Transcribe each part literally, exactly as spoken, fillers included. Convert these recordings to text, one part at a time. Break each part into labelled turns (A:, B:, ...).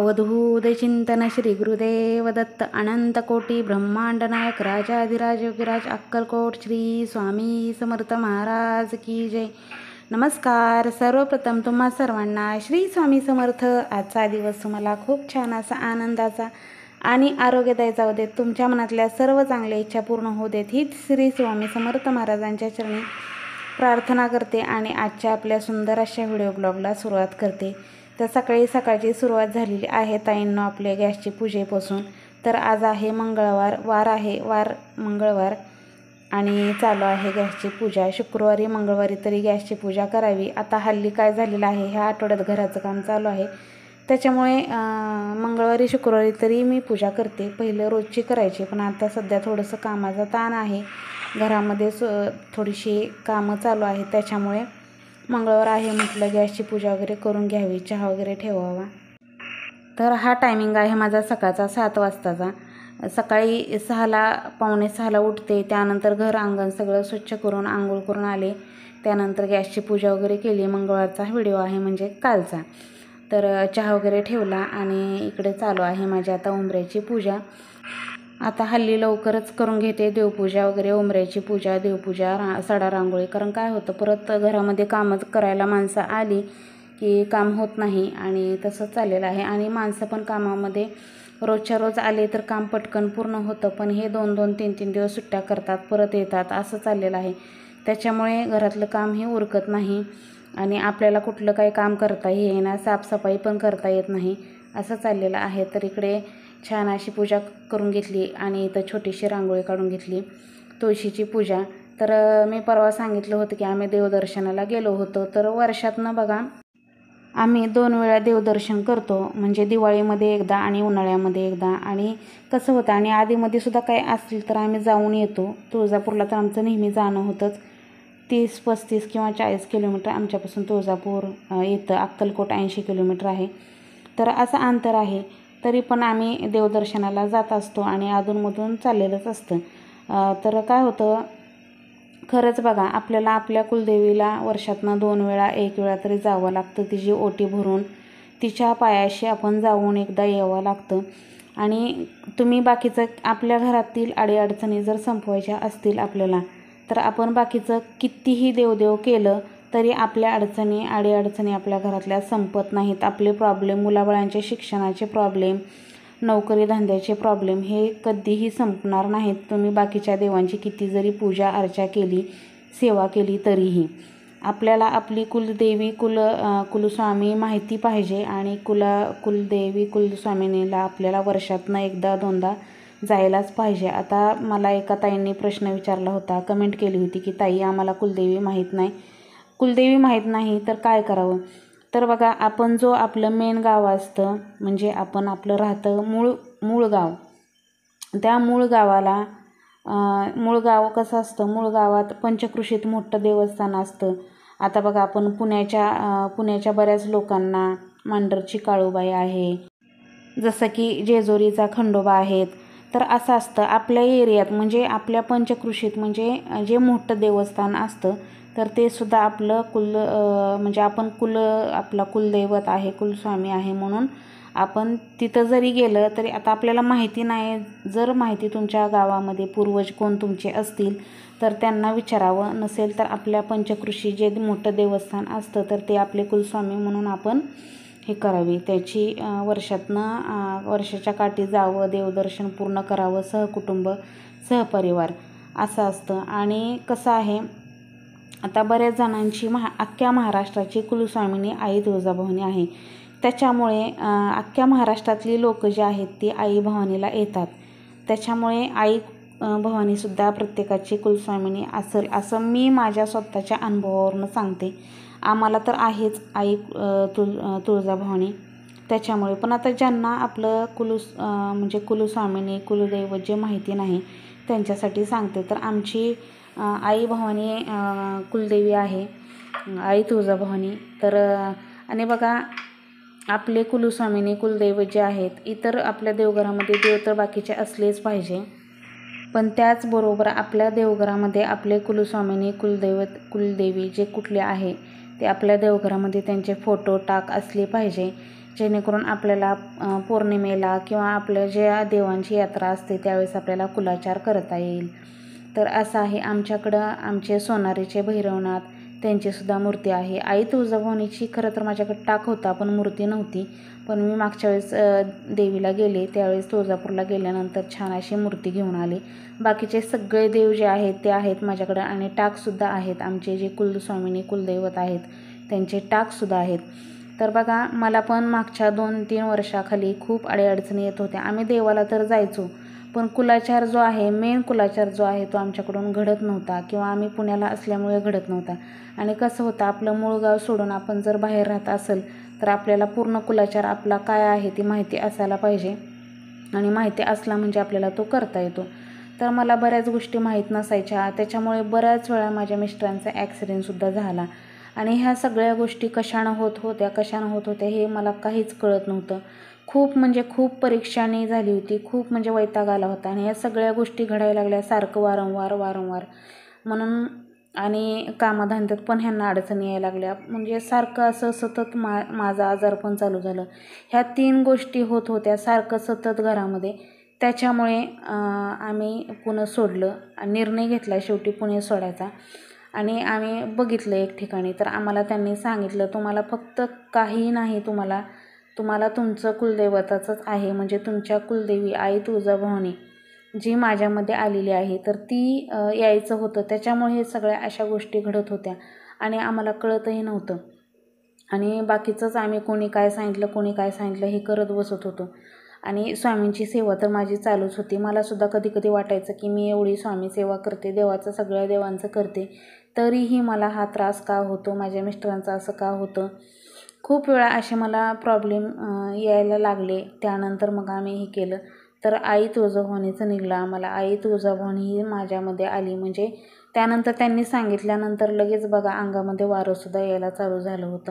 A: अवधूत चिंतन श्री गुरुदेव दत्त अनंत कोटी ब्रह्मांड नायक राजाधिराज योगीराज अक्कलकोट श्री स्वामी समर्थ महाराज की जय। नमस्कार। सर्वप्रथम तुम्हा सर्वांना श्री स्वामी समर्थ। आजचा दिवस तुम्हाला खूप छान असा आनंदाचा आणि आरोग्यदायी जाऊ देत, तुमच्या मनातल्या सर्व चांगल्या इच्छा पूर्ण होऊ देत, हीच श्री स्वामी समर्थ महाराजांच्या चरणी प्रार्थना करते आणि आजच्या आपल्या सुंदर अशा व्हिडिओ ब्लॉगला सुरुवात करते। तर सकाळी सकाळची सुरुवात झालेली आहे ताईंनो आपल्या गॅसची पूजेपासून। तर आज आहे मंगळवार, वार आहे वार मंगळवार आणि चालू आहे गॅसची पूजा। शुक्रवारी मंगळवारी तरी गॅसची पूजा करावी। आता हल्ली काय झालेलं आहे, ह्या आठवड्यात घराचं काम चालू आहे, त्याच्यामुळे मंगळवारी शुक्रवारी तरी मी पूजा करते। पहिलं रोजची करायची, पण आता सध्या थोडंसं कामाचा ताण आहे, घरामध्ये थोडीशी कामं चालू आहेत, त्याच्यामुळे मंगळवार आहे म्हटलं गॅसची पूजा वगैरे करून घ्यावी, चहा वगैरे ठेवावा। तर हा टायमिंग आहे माझा सकाळचा सात वाजताचा। सकाळी सहाला पावणे सहाला उठते, त्यानंतर घर अंगण सगळं स्वच्छ करून आंघोळ करून आले, त्यानंतर गॅसची पूजा वगैरे केली। मंगळवारचा व्हिडिओ आहे म्हणजे कालचा। तर चहा वगैरे ठेवला आणि इकडे चालू आहे माझी आता उंबऱ्याची पूजा। आता हल्ली लवकरच करून घेते देवपूजा वगैरे, उंबऱ्याची पूजा, देवपूजा, रा सडा रांगोळी। कारण काय होतं, परत घरामध्ये कामं करायला माणसं आली की काम होत नाही आणि तसंच चाललेलं आहे। आणि माणसं पण कामामध्ये रोजच्या रोज आले तर काम पटकन पूर्ण होतं, पण हे दोन दोन तीन तीन दिवस सुट्ट्या करतात, परत येतात, असं चाललेलं आहे। त्याच्यामुळे घरातलं काम हे उरकत नाही आणि आपल्याला कुठलं काही काम करता येईना, साफसफाई पण करता येत नाही, असं चाललेलं आहे। तर इकडे छान अशी पूजा करून घेतली आणि इथं छोटीशी रांगोळी काढून घेतली, तुळशीची पूजा। तर मी परवा सांगितलं होतं की आम्ही देवदर्शनाला गेलो होतो। तर वर्षातनं बघा आम्ही दोन वेळा देवदर्शन करतो, म्हणजे दिवाळीमध्ये एकदा आणि उन्हाळ्यामध्ये एकदा। आणि कसं होतं, आणि आधीमध्ये सुद्धा काही असेल तर आम्ही जाऊन येतो। तुळजापूरला तर आमचं नेहमी जाणं होतंच, तीस पस्तीस किंवा चाळीस किलोमीटर आमच्यापासून तुळजापूर येतं, अक्कलकोट ऐंशी किलोमीटर आहे, तर असं अंतर आहे। तरी पण आम्ही देवदर्शनाला जात असतो आणि अधूनमधून चाललेलंच असतं। तर काय होतं, खरंच बघा आपल्याला आपल्या कुलदेवीला वर्षातनं दोन वेळा एक वेळा तरी जावं लागतं, तिची ओटी भरून तिच्या पायाशी आपण जाऊन एकदा यावं लागतं। आणि तुम्ही बाकीचं आपल्या घरातील अडीअडचणी जर संपवायच्या असतील आपल्याला, तर आपण बाकीचं कितीही देवदेव केलं तरी आपल्या अडचणी अडीअडचणी आपल्या घरातल्या संपत नाहीत। आपले प्रॉब्लेम, मुलाबाळांचे शिक्षणाचे प्रॉब्लेम, नोकरी धंद्याचे प्रॉब्लेम हे कधीही संपणार नाहीत, तुम्ही बाकीच्या देवांची किती जरी पूजा अर्चा केली, सेवा केली तरीही। आपल्याला आपली कुलदेवी कुल कुलस्वामी माहिती पाहिजे आणि कुला कुलदेवी कुलस्वामिनीला आपल्याला वर्षातनं एकदा दोनदा जायलाच पाहिजे। आता मला एका ताईंनी प्रश्न विचारला होता, कमेंट केली होती की ताई आम्हाला कुलदेवी माहीत नाही, कुलदेवी माहीत नाही तर काय करावं। तर बघा, आपण जो आपलं मेन गाव असतं, म्हणजे आपण आपलं राहतं मूळ मूळ गाव, त्या मूळ गावाला मूळ गाव कसं असतं, मूळ गावात पंचक्रोशीत मोठं देवस्थान असतं। आता बघा आपण पुण्याच्या पुण्याच्या बऱ्याच लोकांना मांढरची काळूबाई आहे, जसं की जेजुरीचा खंडोबा आहेत, तर असं असतं आपल्या एरियात, म्हणजे आपल्या पंचक्रोशीत म्हणजे जे मोठं देवस्थान असतं तर ते सुद्धा आपलं कुल म्हणजे आपण कुल आपला कुलदैवत आहे, कुलस्वामी आहे, म्हणून आपण तिथं जरी गेलं तरी, आता आपल्याला माहिती नाही, जर माहिती तुमच्या गावामध्ये पूर्वज कोण तुमचे असतील तर त्यांना विचारावं, नसेल तर आपल्या पंचक्रोशी जे मोठं देवस्थान असतं तर ते आपले कुलस्वामी म्हणून आपण हे करावे, त्याची वर्षातनं वर्षाच्या काठी जावं, देवदर्शन पूर्ण करावं, सहकुटुंब सहपरिवार असं असतं। आणि कसं आहे, आता बऱ्याच जणांची महा अख्ख्या महाराष्ट्राची कुलस्वामिनी आई तुळजाभवानी आहे, त्याच्यामुळे अख्ख्या महाराष्ट्रातली लोक जे आहेत ती आई भवानीला येतात, त्याच्यामुळे आई भवानीसुद्धा प्रत्येकाची कुलस्वामिनी असेल असं मी माझ्या स्वतःच्या अनुभवावरून सांगते। आम्हाला तर आहेच आई तुळ तुळजाभवानी, त्याच्यामुळे। पण आता ज्यांना आपलं कुलु म्हणजे कुलस्वामिनी कुलदैवत जे माहिती नाही त्यांच्यासाठी सांगते। तर आमची आई भवानी कुलदेवी आहे, आई तुळजाभवानी। तर आणि बघा आपले कुलस्वामिनी कुलदैवत जे आहेत, इतर आपल्या देवघरामध्ये देव तर बाकीचे असलेच पाहिजे, पण त्याचबरोबर आपल्या देवघरामध्ये आपले कुलस्वामिनी कुलदैवत कुलदेवी जे कुठले आहे ते आपल्या देवघरामध्ये त्यांचे फोटो टाक असले पाहिजे, जेणेकरून आपल्याला पौर्णिमेला किंवा आपल्या ज्या देवांची यात्रा असते त्यावेळेस आपल्याला कुलाचार करता येईल. तर असं आहे आमच्याकडं. आमचे सोनारीचे भैरवनाथ त्यांचीसुद्धा मूर्ती आहे. आई तुळजाभवानीची खरं तर माझ्याकडे टाक होता पण मूर्ती नव्हती. पण मी मागच्या वेळेस देवीला गेले त्यावेळेस तुळजापूरला गेल्यानंतर छान अशी मूर्ती घेऊन आले. बाकीचे सगळे देव जे आहेत ते आहेत माझ्याकडं आणि टाकसुद्धा आहेत. आमचे जे कुलस्वामिनी कुलदैवत आहेत त्यांचे टाकसुद्धा आहेत. तर बघा मला पण मागच्या दोन तीन वर्षाखाली खूप अडीअडचणी येत होत्या. आम्ही देवाला तर जायचो पण कुलाचार जो आहे मेन कुलाचार जो आहे तो आमच्याकडून घडत नव्हता किंवा आम्ही पुण्याला असल्यामुळे घडत नव्हता. आणि कसं होतं आपलं मूळ गाव सोडून आपण जर बाहेर राहत असेल तर आपल्याला पूर्ण कुलाचार आपला काय आहे ती माहिती असायला पाहिजे आणि माहिती असला म्हणजे आपल्याला तो करता येतो. तर मला बऱ्याच गोष्टी माहीत नसायच्या त्याच्यामुळे बऱ्याच वेळा माझ्या मिस्टरांचा ॲक्सिडेंटसुद्धा झाला. आणि ह्या सगळ्या गोष्टी कशानं होत होत्या कशानं होत होत्या हे मला काहीच कळत नव्हतं. खूप म्हणजे खूप परीक्षानी झाली होती. खूप म्हणजे वैताग आला होता आणि या सगळ्या गोष्टी घडायला लागल्या सारखं वारंवार वारंवार म्हणून. आणि कामाधंद्यात पण ह्यांना अडचणी यायला लागल्या म्हणजे सारखं असं सतत मा माझं आजारपण चालू झालं. ह्या तीन गोष्टी होत होत्या सारखं सतत घरामध्ये. त्याच्यामुळे आम्ही पुणे सोडलं. निर्णय घेतला शेवटी पुणे सोडायचा. आणि आम्ही बघितलं एक ठिकाणी तर आम्हाला त्यांनी सांगितलं तुम्हाला फक्त काही नाही तुम्हाला तुम्हाला तुमचं कुलदैवताचंच आहे म्हणजे तुमच्या कुलदेवी आई तुळजाभवानी जी माझ्यामध्ये आलेली आहे तर ती यायचं होतं. त्याच्यामुळे हे सगळ्या अशा गोष्टी घडत होत्या आणि आम्हाला कळतही नव्हतं. आणि बाकीचंच आम्ही कोणी काय सांगितलं कोणी काय सांगितलं हे करत बसत होतो. आणि स्वामींची सेवा तर माझी चालूच होती. मलासुद्धा कधी कधी वाटायचं की मी एवढी स्वामी सेवा करते देवाचं सगळ्या देवांचं करते तरीही मला हा त्रास का होतो माझ्या मिस्टरांचं असं का होतं. खूप वेळा असे मला प्रॉब्लेम यायला लागले. त्यानंतर मग आम्ही हे केलं तर आई तुळजाभवानीचं निघलं आम्हाला. आई तुळजाभवानी ही माझ्यामध्ये आली म्हणजे त्यानंतर त्यांनी सांगितल्यानंतर लगेच बघा अंगामध्ये वारंसुद्धा यायला चालू झालं होतं.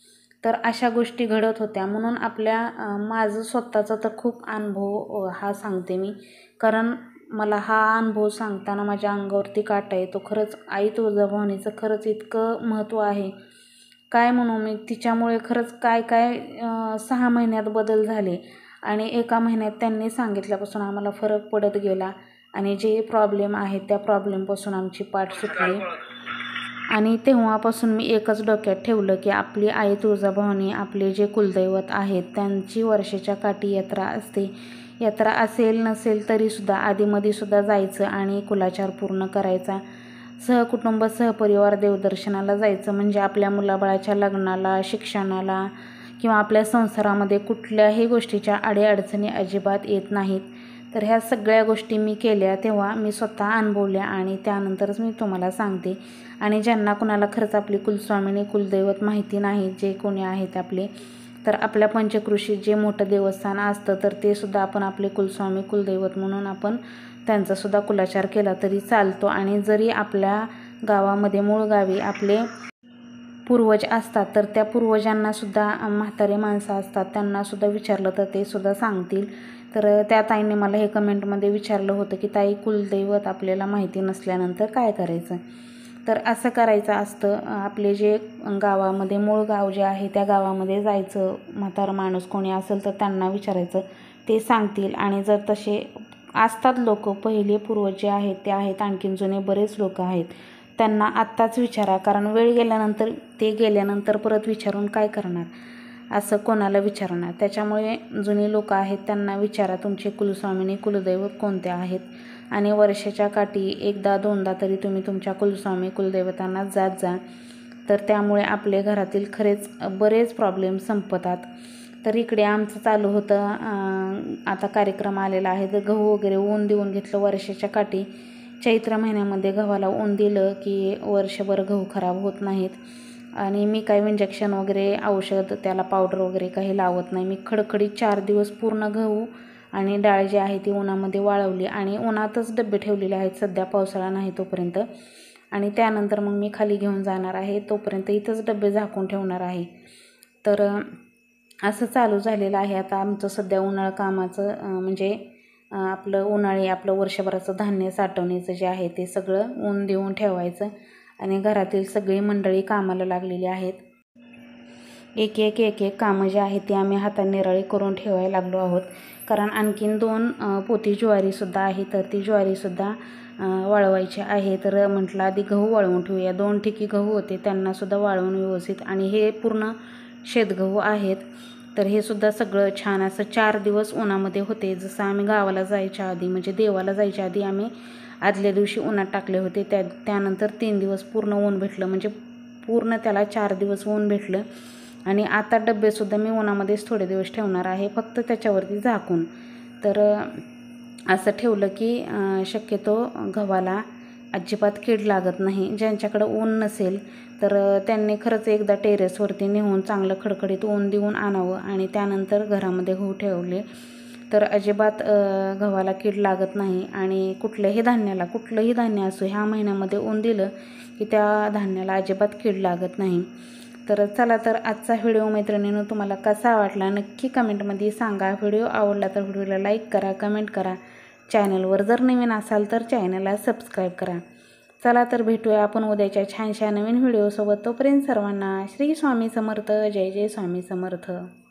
A: तर अशा गोष्टी घडत होत्या म्हणून आपल्या माझं स्वतःचा तर खूप अनुभव हा सांगते मी. कारण मला हा अनुभव सांगताना माझ्या अंगावरती काटा येतो. खरंच आई तुळजाभवानीचं खरंच इतकं महत्त्व आहे काय म्हणू मी. तिच्यामुळे खरंच काय काय सहा महिन्यात बदल झाले आणि एका महिन्यात त्यांनी सांगितल्यापासून आम्हाला फरक पडत गेला आणि जे प्रॉब्लेम आहेत त्या प्रॉब्लेमपासून आमची पाठ सुटली. आणि तेव्हापासून मी एकच डोक्यात ठेवलं की आपली आई तुळजाभवानी आपले जे कुलदैवत आहेत त्यांची वर्षाच्या काठी यात्रा असते. यात्रा असेल नसेल तरीसुद्धा आधीमध्येसुद्धा जायचं आणि कुलाचार पूर्ण करायचा. सहकुटुंब सहपरिवार देवदर्शनाला जायचं म्हणजे आपल्या मुलाबाळाच्या लग्नाला शिक्षणाला किंवा आपल्या संसारामध्ये कुठल्याही गोष्टीच्या अडीअडचणी अजिबात येत नाहीत. तर ह्या सगळ्या गोष्टी मी केल्या तेव्हा मी स्वतः अनुभवल्या आणि त्यानंतरच मी तुम्हाला सांगते. आणि ज्यांना कुणाला खरंच आपली कुलस्वामिनी कुलदैवत माहिती नाही जे कोणी आहेत आपले तर आपल्या पंचक्रोशीत जे मोठं देवस्थान असतं तर ते सुद्धा आपण आपले कुलस्वामी कुलदैवत म्हणून आपण त्यांचासुद्धा कुलाचार केला तरी चालतो. आणि जरी आपल्या गावामध्ये मूळ गावी आपले पूर्वज असतात तर त्या पूर्वजांनासुद्धा म्हातारे माणसं असतात त्यांनासुद्धा विचारलं तर ते सुद्धा सांगतील. तर त्या ताईंनी मला हे कमेंटमध्ये विचारलं होतं की ताई कुलदैवत आपल्याला माहिती नसल्यानंतर काय करायचं. तर असं करायचं असतं आपले जे गावामध्ये मूळ गाव जे आहे त्या गावामध्ये जायचं. म्हातारा माणूस कोणी असेल तर त्यांना विचारायचं ते सांगतील. आणि जर तसे असतात लोक पहिले पूर्वज जे आहेत ते आहेत आणखीन जुने बरेच लोक आहेत त्यांना आत्ताच विचारा. कारण वेळ गेल्यानंतर ते गेल्यानंतर परत विचारून काय करणार असं कोणाला विचारणार. त्याच्यामुळे जुने लोक आहेत त्यांना विचारा तुमचे कुलस्वामिनी कुलदैवत कोणते आहेत. आणि वर्षाच्या काठी एकदा दोनदा तरी तुम्ही तुमच्या कुलस्वामी कुलदैवतांना जात जा. तर त्यामुळे आपले घरातील खरेच बरेच प्रॉब्लेम संपतात. तर इकडे आमचं चालू होतं आता कार्यक्रम आलेला आहे तर गहू वगैरे ऊन देऊन घेतलं वर्षाच्या काठी. चैत्र महिन्यामध्ये गव्हाला ऊन दिलं की वर्षभर गहू खराब होत नाहीत. आणि मी काही इंजेक्शन वगैरे औषध त्याला पावडर वगैरे काही लावत नाही. मी खडखडीत चार दिवस पूर्ण गहू आणि डाळ जी आहे ती उन्हामध्ये वाळवली आणि उन्हातच डबे ठेवलेले आहेत सध्या पावसाळा नाही तोपर्यंत. आणि त्यानंतर मग मी खाली घेऊन जाणार आहे तोपर्यंत इथंच डबे झाकून ठेवणार आहे. तर असं चालू झालेलं आहे आता आमचं सध्या उन्हाळ कामाचं म्हणजे आपलं उन्हाळी आपलं वर्षभराचं धान्य साठवण्याचं जे आहे ते सगळं ऊन देऊन ठेवायचं. आणि घरातील सगळी मंडळी कामाला लागलेली आहेत. एक एक एक एक कामं जी आहेत ती आम्ही हाताने निराळी करून ठेवायला लागलो आहोत. कारण आणखीन दोन पोती ज्वारीसुद्धा आहे, तर ती ज्वारीसुद्धा वाळवायची आहे. तर म्हटलं आधी गहू वाळवून ठेवूया. दोन ठिकी गहू होते त्यांनासुद्धा वाळवून व्यवस्थित, आणि हे पूर्ण शेतगहू आहेत. तर हे सुद्धा सगळं छान असं चार दिवस उन्हामध्ये होते. जसं आम्ही गावाला जायच्या आधी म्हणजे देवाला जायच्या आधी आम्ही आदल्या दिवशी उन्हात टाकले होते, त्या त्यानंतर तीन दिवस पूर्ण ऊन भेटलं, म्हणजे पूर्ण त्याला चार दिवस ऊन भेटलं. आणि आता डब्बेसुद्धा मी उन्हामध्येच थोडे दिवस ठेवणार आहे, फक्त त्याच्यावरती झाकून. तर असं ठेवलं की शक्यतो गव्हाला अजिबात कीड लागत नाही. ज्यांच्याकडं ऊन नसेल तर त्यांनी खरंच एकदा टेरेसवरती नेऊन चांगलं खडखडीत ऊन देऊन आणावं, आणि त्यानंतर घरामध्ये गहू ठेवले तर अजिबात गव्हाला कीड लागत नाही. आणि कुठल्याही धान्याला, कुठलंही धान्य असो, ह्या महिन्यामध्ये ऊन दिलं की त्या धान्याला अजिबात कीड लागत नाही. तर चला, तर आजचा व्हिडिओ मैत्रिणींनो तुम्हाला कसा वाटला नक्की कमेंटमध्ये सांगा. व्हिडिओ आवडला तर व्हिडिओला लाईक करा, कमेंट करा. चॅनलवर जर नवीन असाल तर चॅनलला सबस्क्राईब करा. चला तर भेटूया आपण उद्याच्या छानशा नवीन व्हिडिओसोबत. तोपर्यंत सर्वांना श्री स्वामी समर्थ. जय जय स्वामी समर्थ.